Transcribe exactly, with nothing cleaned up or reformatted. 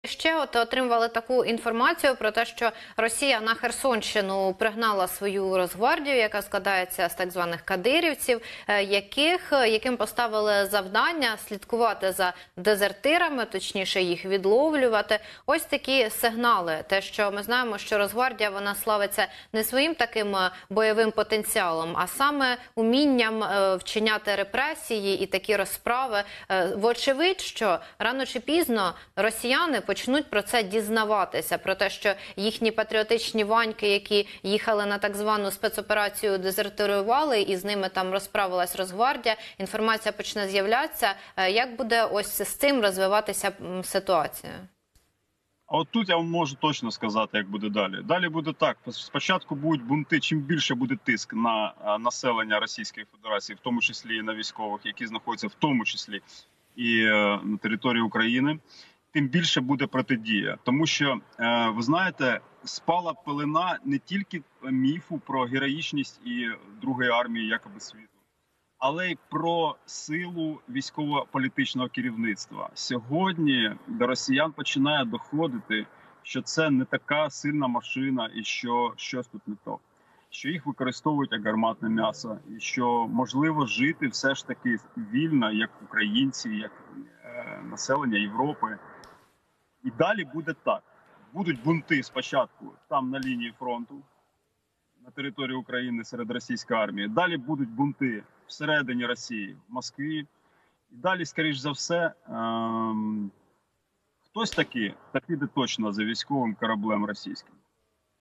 Ще от отримували таку інформацію про те, що Росія на Херсонщину пригнала свою Росгвардію, яка складається з так званих кадирівців, яких, яким поставили завдання слідкувати за дезертирами, точніше їх відловлювати. Ось такі сигнали. Те, що ми знаємо, що Росгвардія, вона славиться не своїм таким бойовим потенціалом, а саме умінням вчиняти репресії і такі розправи. Вочевидь, що рано чи пізно росіяни почнуть про це дізнаватися, про те, що їхні патріотичні ваньки, які їхали на так звану спецоперацію, дезертирували, і з ними там розправилась Росгвардія, інформація почне з'являтися. Як буде ось з цим розвиватися ситуація? А от тут я вам можу точно сказати, як буде далі. Далі буде так. Спочатку будуть бунти, чим більше буде тиск на населення Російської Федерації, в тому числі і на військових, які знаходяться в тому числі і на території України, тим більше буде протидія. Тому що, ви знаєте, спала пелена не тільки міфу про героїчність і Другої армії якоби світу, але й про силу військово-політичного керівництва. Сьогодні до росіян починає доходити, що це не така сильна машина і що щось тут не то. Що їх використовують як гарматне м'ясо, і що можливо жити все ж таки вільно, як українці, як е, населення Європи. І далі буде так. Будуть бунти спочатку там на лінії фронту, на території України серед російської армії. Далі будуть бунти всередині Росії, в Москві. І далі, скоріш за все, ем, хтось таки, та піде точно за військовим кораблем російським.